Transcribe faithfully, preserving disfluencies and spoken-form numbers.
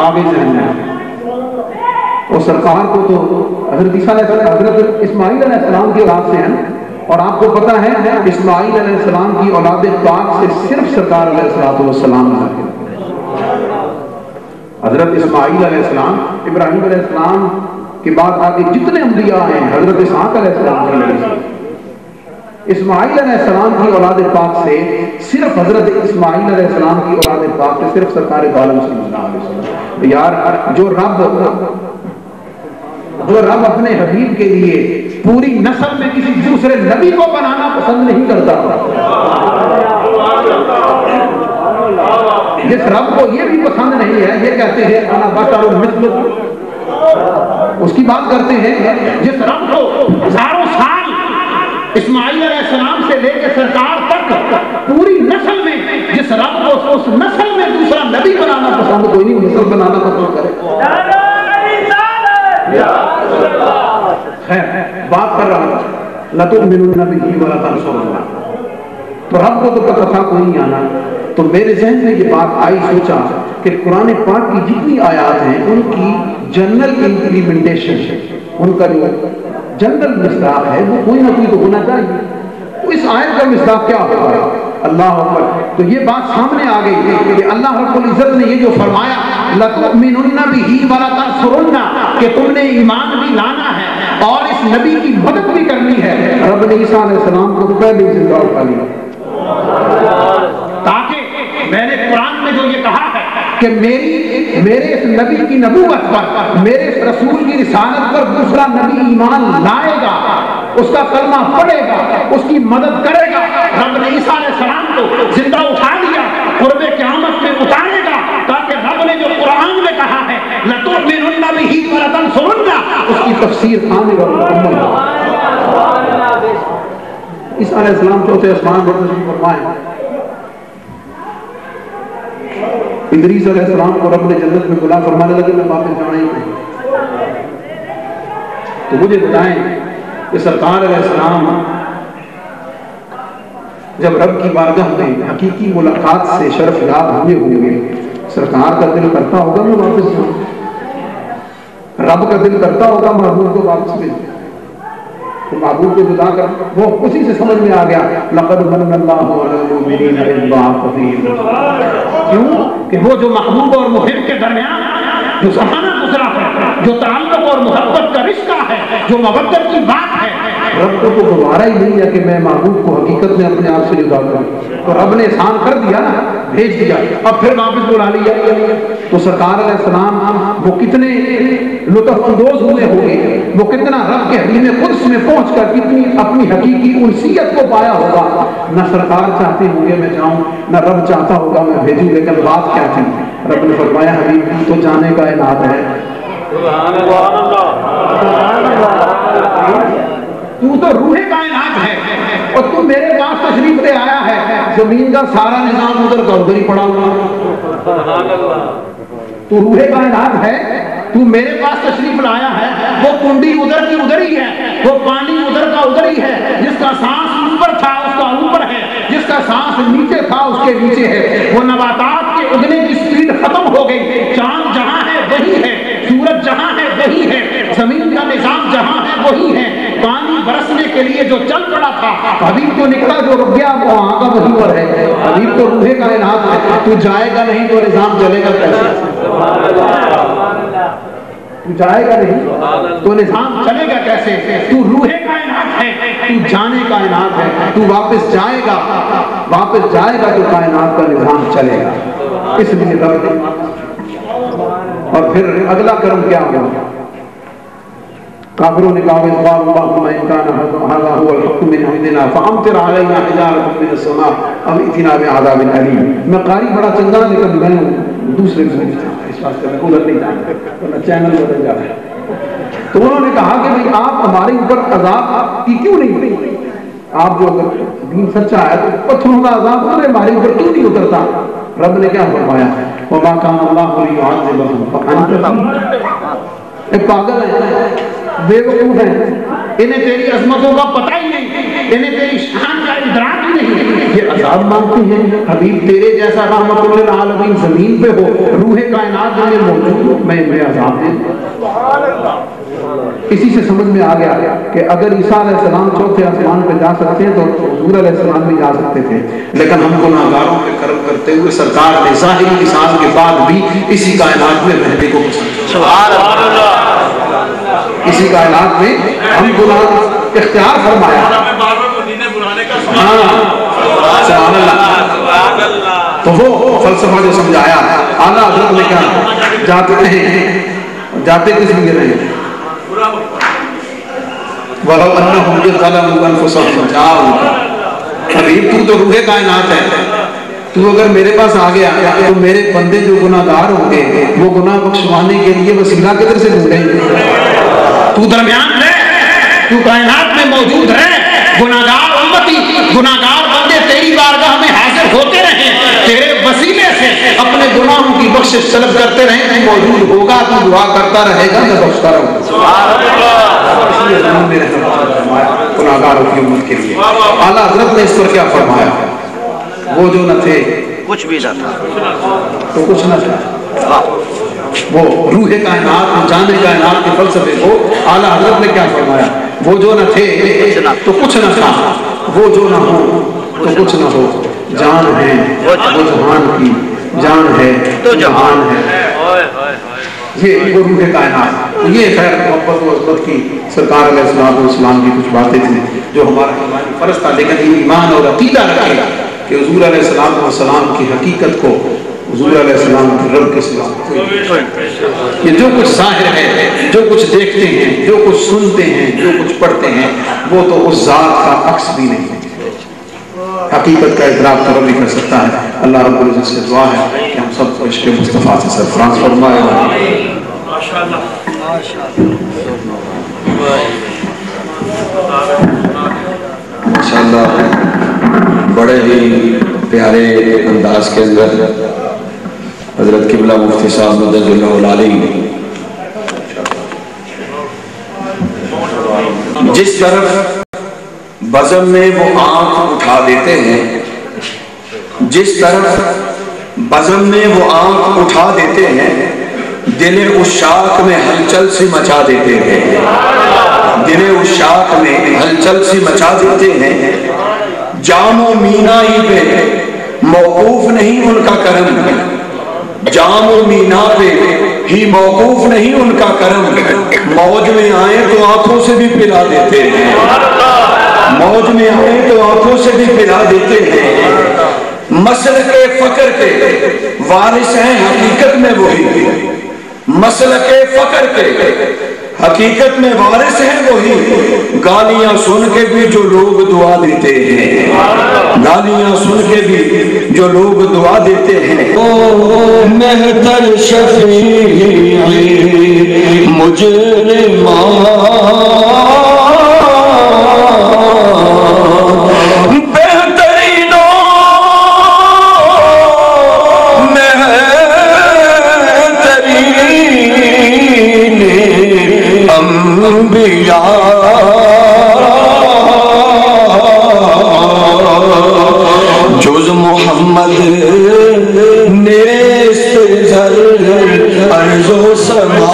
آگے ذہن میں اور سرکار کو تو حضرت عیسیٰ علیہ السلام حضرت اسماعیل علیہ السلام کی اولاد سے ہیں، اور آپ کو پتہ ہے اسماعیل علیہ السلام کی اولاد پاک سے صرف سرکار علیہ السلام ظاہر۔ حضرت اسماعیل علیہ السلام ابراہیم علیہ السلام کے بعد آگے جتنے انبیاء ہیں حضرت اسحاق علیہ السلام کی وجہ سے، اسماعیل علیہ السلام کی اولاد پاک سے صرف حضرت اسماعیل علیہ السلام کی اولاد پاک سے صرف سرکار عالم صلی اللہ علیہ وسلم۔ یار جو رب جو رب اپنے حبیب کے لیے پوری نسل میں کسی دوسرے نبی کو بنانا پسند نہیں کرتا، جس رب کو یہ بھی پسند نہیں ہے، یہ کہتے ہیں انا بشر مثلکم، اس کی بات کرتے ہیں جس رب کو ہزاروں سال اسماعیل علیہ السلام سے لے کے سرکار تک پوری نسل میں جس رب کو اس نسل میں دوسرا نبی بنانا پسند کوئی نہیں، نسل بنانا پسند کرے۔ خیر بات کر رہا تھا لَتُؤْمِنُنَّ بِهِ وَلَتَنْصُرُنَّهُ، تو رب کو تو پتہ تھا کوئی نہیں آنا، تو میرے ذہن میں یہ بات آئی، سوچا کہ قرآن پاک کی جتنی آیات ہیں ان کی جنرل امپلیمنٹیشن، ان کا جو جنرل مصداق ہے وہ کوئی نہ کوئی تو ہونا چاہیے، تو اس آیت کا مصداق کیا ہوگا؟ اللہ اکبر۔ تو یہ بات سامنے آ گئی کہ اللہ رب العزت نے یہ جو فرمایا لَتُؤْمِنُنَّ بِهِ وَلَتَنْصُرُنَّهُ کہ تم نے ایمان بھی لانا ہے اور اس نبی کی مدد بھی کرنی ہے، رب نے عیسیٰ علیہ السلام کو پہلے ہی زندہ اٹھا لیا، تاکہ میں نے قرآن میں جو یہ کہا ہے کہ میری میرے اس نبی کی نبوت پر، میرے اس رسول کی رسالت پر دوسرا نبی ایمان لائے گا، اس کا کلمہ پڑھے گا، اس کی مدد کرے گا، رب نے عیسیٰ علیہ السلام کو زندہ اٹھا لیا، قرب قیامت میں اتارے گا، تاکہ رب نے جو قرآن میں کہا ہے لَتُؤْمِنُنَّ بِهِ وَلَتَنْصُرُنَّهُ اس کی تفسیر آنے کا مکمل ہے۔ عیسیٰ علیہ السلام چوتھے آسمان پر تشریف فرمائے، ادریس علیہ السلام کو رب نے جنت میں بلا، فرمانے لگے میں واپس جانا ہی نہیں، تو مجھے بتائیں کہ سرکار علیہ السلام جب رب کی بارگاہ میں حقیقی ملاقات سے شرف یاب ہوئے ہوئے، سرکار کا دل کرتا ہوگا میں واپس جاؤں، رب کا دل کرتا ہوگا محبوب کو واپس مل جائے، تو محبوب کو جدا کر وہ اسی سے سمجھ میں آ گیا لَقَدْ مَنَّ اللَّهُ عَلَى الْمُؤْمِنِينَ إِذْ بَعَثَ فِيهِمْ، کیوں کہ وہ جو محبوب اور محب کے درمیان جو زمانہ گزرا ہے، جو تعلق اور محبت کا رشتہ ہے، جو مودت کی بات ہے، رب کو تو دوبارہ ہی نہیں ہے کہ میں محبوب کو حقیقت میں اپنے آپ سے جدا کروں، تو رب نے احسان کر دیا نا، بھیج دیا، اب پھر واپس بلا لیا، تو سرکار علیہ السلام وہ کتنے لطف اندوز ہوئے ہوں گے، وہ کتنا رب کے حریم قدس میں پہنچ کر کتنی اپنی حقیقی انسیت کو پایا ہوگا، نہ سرکار چاہتے ہوں گے میں جاؤں، نہ رب چاہتا ہوگا میں بھیجوں، لیکن بات کیا تھی؟ رب نے فرمایا حبیب تو جانے کا اناد ہے، تو تو روح کائنات ہے اور تو میرے پاس تشریف لے آیا ہے، زمین کا سارا نظام ادھر کا ادھر ہی پڑا ہوا، تو روح کائنات ہے، تو میرے پاس تشریف لایا ہے، وہ کنڈی ادھر کی ادھر ہی ہے، وہ پانی ادھر کا ادھر ہی ہے، جس کا سانس اوپر تھا اس کا اوپر ہے، جس کا سانس نیچے تھا اس کے نیچے ہے، وہ نباتات کے اگنے کی سپیڈ ختم ہو گئی، چاند جہاں ہے وہی ہے، سورج جہاں ہے وہی ہے، زمین کا نظام جہاں ہے وہی ہے، پانی برسنے کے لیے جو چل پڑا تھا حبیب تو نکلا جو رک گیا وہ وہاں کا وہیں پر ہے، حبیب تو روح کائنات ہے، تو جائے گا نہیں تو نظام چلے گا کیسے؟ تو جائے گا نہیں تو نظام چلے گا کیسے؟ تو روح کائنات ہے، تو جانے کائنات ہے، تو واپس جائے گا، واپس جائے گا تو کائنات کا نظام چلے گا، اس لیے رب نے۔ اور پھر اگلا کرم کیا ہوا؟ کافروں نے کہا اللہم ان کان ھذا ھو الحق من عندنا فامطر علینا حجارۃ من السماء او ائتنا بعذاب الیم۔ میں قاری بڑا چنگا لیکن میں دوسرے کو نہیں چاہتا، اس واسطے میں ادھر نہیں جاتا، ورنہ چینل بدل جاتا ہے۔ تو انہوں نے کہا کہ بھئی آپ ہمارے اوپر عذاب کی کیوں نہیں ہوئی؟ آپ جو اگر دین سچا ہے تو پتھروں کا عذاب اترے ہمارے اوپر کیوں نہیں اترتا؟ رب نے کیا فرمایا؟ وما کان اللہ لیعذبہم وانت فیہم۔ یہ پاگل ہیں، بے وقوف ہیں، انہیں تیری عظمتوں کا پتہ ہی نہیں، انہیں تیری شان کا ادراک ہی نہیں، یہ عذاب مانگتے ہیں۔ حبیب تیرے جیسا رحمت للعالمین زمین پہ ہو، روح کائنات میں موجود ہو، میں میں عذاب دیں۔ اسی سے سمجھ میں آ گیا کہ اگر عیسیٰ علیہ السلام چوتھے آسمان پہ جا سکتے ہیں تو حضور علیہ السلام بھی جا سکتے تھے، لیکن ہم گناہگاروں پہ کرم کرتے ہوئے سرکار نے ظاہری مثال کے بعد بھی اسی کائنات میں رہنے کو پسند کیا۔ اسی کائنات میں ہم گناہ اختیار فرمایا۔ ہاں سبحان اللہ۔ تو وہ فلسفہ جو سمجھایا اعلیٰ حضرت نے کہا جاتے رہیں، جاتے کس لیے رہیں؟ وَلَوْ أَنَّهُمْ إِذْ ظَلَمُوا أَنفُسَهُمْ جَاءُوكَ۔ حبیب تو تو روح کائنات ہے، تو اگر میرے پاس آ گیا تو میرے بندے جو گناہ گار ہوں گے وہ گناہ بخشوانے کے لیے وسیلہ کدھر سے ڈھونڈیں گے؟ تو درمیان رہ، تو کائنات میں موجود رہ، گناہ گار امتی، گناہ گار بندے تیری بارگاہ میں حاضر ہوتے رہیں، تیرے وسیلے سے اپنے گناہوں کی بخشش طلب کرتے رہیں، تو موجود ہوگا، تو دعا کرتا رہے گا، میں بخشتا رہوں گا۔ اس لیے زمین میں رہنا گناہ گاروں کی امت کے لیے۔ اعلیٰ حضرت نے اس پر کیا فرمایا؟ وہ جو نہ تھے کچھ بھی نہ تھا تو کچھ نہ تھا۔ وہ روح کائنات، جان کائنات کے فلسفے کو اعلیٰ حضرت نے کیا فرمایا؟ وہ جو نہ تھے تو کچھ نہ تھا، وہ جو نہ ہو تو کچھ نہ ہو، جان ہے وہ جہان کی، جان ہے تو جہان ہے۔ یہ وہ روح کائنات، یہ خیر محبت و عظمت کی سرکار علیہ السلام کی کچھ باتیں تھیں جو ہمارا ایمانی فرض تھا، لیکن یہ ایمان اور عقیدہ رکھے کہ حضور علیہ السلام کی حقیقت کو حضور علیہ السلام کے رب کے سوا یہ جو کچھ ظاہر ہے، جو کچھ دیکھتے ہیں، جو کچھ سنتے ہیں، جو کچھ پڑھتے ہیں، وہ تو اس ذات کا عکس بھی نہیں ہے۔ حقیقت کا ادراک تو رب ہی کر سکتا ہے۔ اللہ رب العزت سے دعا ہے کہ ہم سب کو عشق مصطفیٰ سے سرفراز فرمائے۔ ماشاءاللہ بڑے ہی پیارے انداز کے اندر حضرت قبلہ مفتی صاحب مدد اللہ العالی جس طرف بزم میں وہ آنکھ اٹھا دیتے ہیں، جس طرف بزم میں وہ آنکھ اٹھا دیتے ہیں، دل عشاق میں ہلچل سی مچا دیتے ہیں، دل عشاق میں ہلچل سی مچا دیتے ہیں۔ جام و مینا ہی پہ موقوف نہیں ان کا کرم، جام و مینا پہ ہی موقوف نہیں ان کا کرم، موج میں آئے تو آنکھوں سے بھی پلا دیتے ہیں، موج میں آئے تو آنکھوں سے بھی پلا دیتے ہیں۔ مسلک فقر کے وارث ہیں حقیقت میں وہی، مسلک فقر کے حقیقت میں وارث ہیں وہی، گالیاں سن کے بھی جو لوگ دعا دیتے ہیں، گالیاں سن کے بھی جو لوگ دعا دیتے ہیں۔ او مہتر شفیع مجرمان، جز محمد نیست زر ارض و سما،